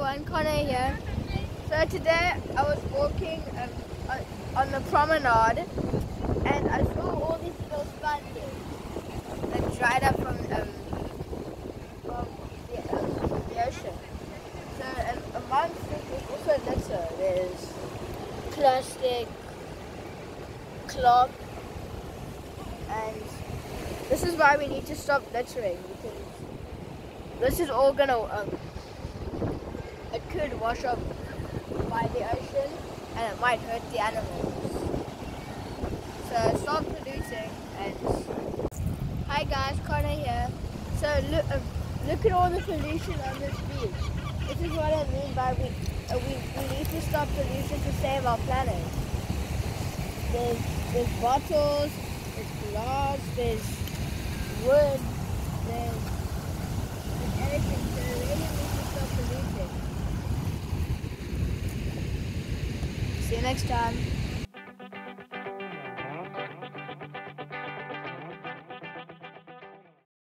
everyone, Connor here. So today I was walking on the promenade and I saw all these little sponges that dried up from the ocean. So amongst it there's also litter. There's plastic, cloth, and this is why we need to stop littering, because this is all gonna it could wash up by the ocean and it might hurt the animals. So stop polluting. And hi guys, Connor here. So look at all the pollution on this beach. This is what I mean by we need to stop pollution to save our planet. There's bottles, there's glass, there's wood, there's anything. So we really need to stop polluting. See you next time.